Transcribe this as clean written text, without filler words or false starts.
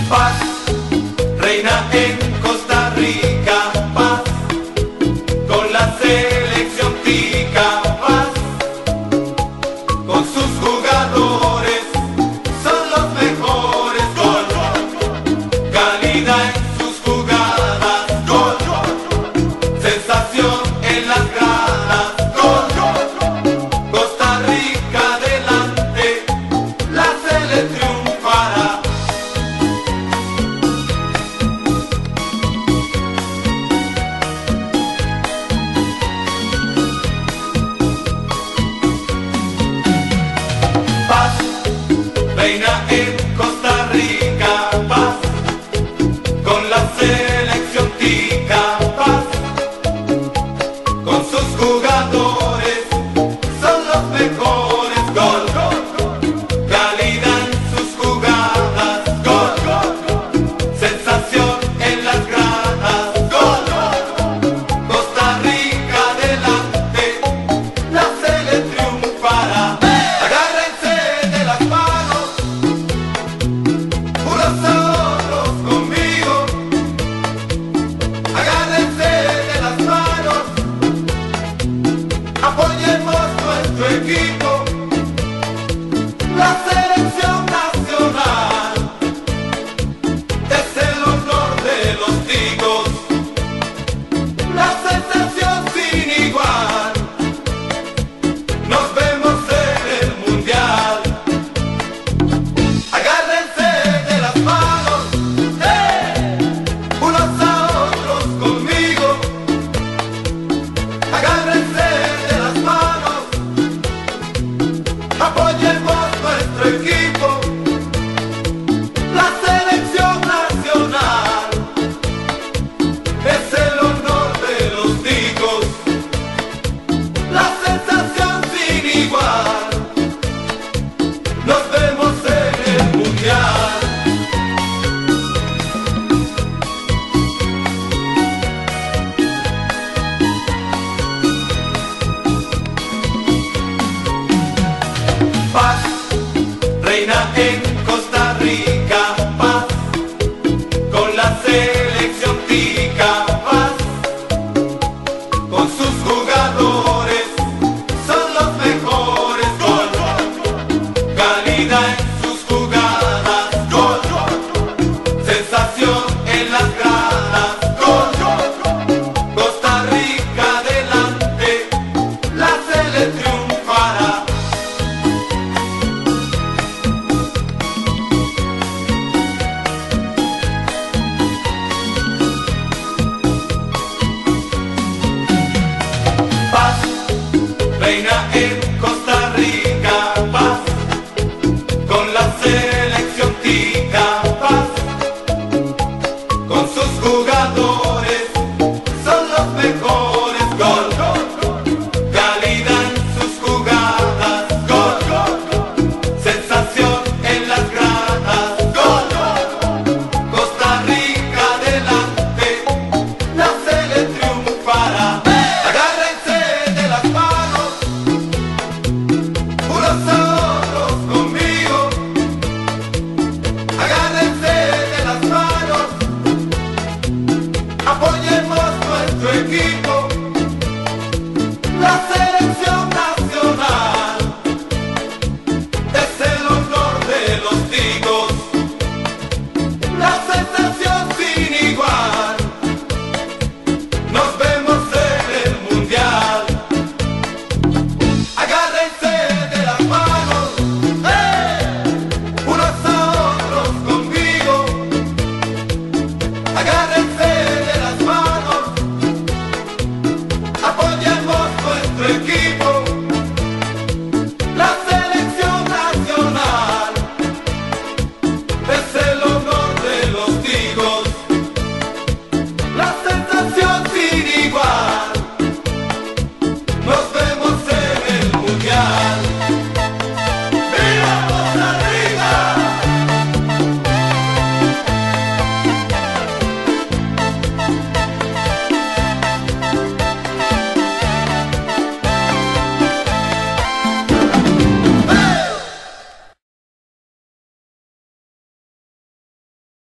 Paz reina en Costa Rica, paz con la selección tica, paz con sus jugadores, son los mejores. Gol, calidad en sus jugadas, gol, sensación en las gradas, gol, Costa Rica adelante, la sele triunfará. Paz reina en Costa Rica, paz con la selección tica, paz con sus jugadores, son los mejores. Gol, calidad en sus jugadas, gol, sensación en las gradas, gol, Costa Rica adelante, la sele triunfará. Agárrense de las manos, unos a otros conmigo. Agárrense de las manos, apoyemos nuestro equipo, la selección nacional. Es el honor de los ticos, la sensación sin igual. Nos vemos en el mundial. Agárrense de las manos, unos a otros conmigo. Agárrense de las manos, apoyemos nuestro equipo, la selección nacional. Es el honor de los ticos, la sensación sin igual. Nos vemos en el mundial. Paz reina en Costa Rica.